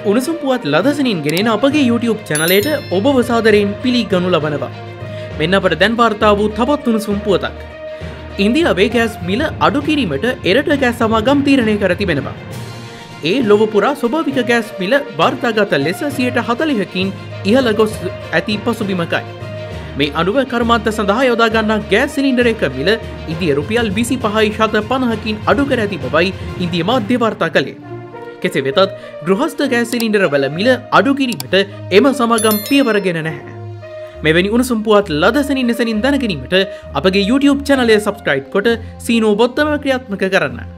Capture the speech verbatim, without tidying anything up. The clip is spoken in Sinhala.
උණුසුම් පුවත් ලදසනින් ගෙනෙන අපගේ YouTube චැනලයට ඔබව සාදරයෙන් පිළිගනු ලබනවා. මෙන්න අපට දැන් වාර්තා වූ තවත් උණුසුම් පුවතක්. ඉන්දියාවේ ගෑස් මිල අඩු කිරීමට එරට ගෑස් සමාගම් තීරණය කර තිබෙනවා. ඒ ලොව පුරා ස්වභාවික ගෑස් මිල වාර්තාගත ලෙස සියයට හතළිහකින් ඉහළ ගොස් ඇති පසුබිමකයි. මේ අනුව කර්මාන්ත සඳහා යොදා ගන්නා ගෑස් සිලින්ඩර් එක මිල ඉන්දිය රුපියල් විසි පහයි ශත පනහකින් අඩු කර ඇති බවයි ඉන්දිය මාධ්‍ය වාර්තා කළේ. කෙසේ වෙතත් ගෘහස්ත ගෑස් සිලින්ඩර වල මිල අඩු කිරීමට එම සමාගම් පියවරගෙන නැහැ. මෙවැනි උණුසුම් පුවත් ලදසනින් එසනින් දැන ගැනීමට අපගේ YouTube චැනලය සබ්ස්ක්‍රයිබ් කොට සීනෝ බොත්තම ක්‍රියාත්මක කරන්න.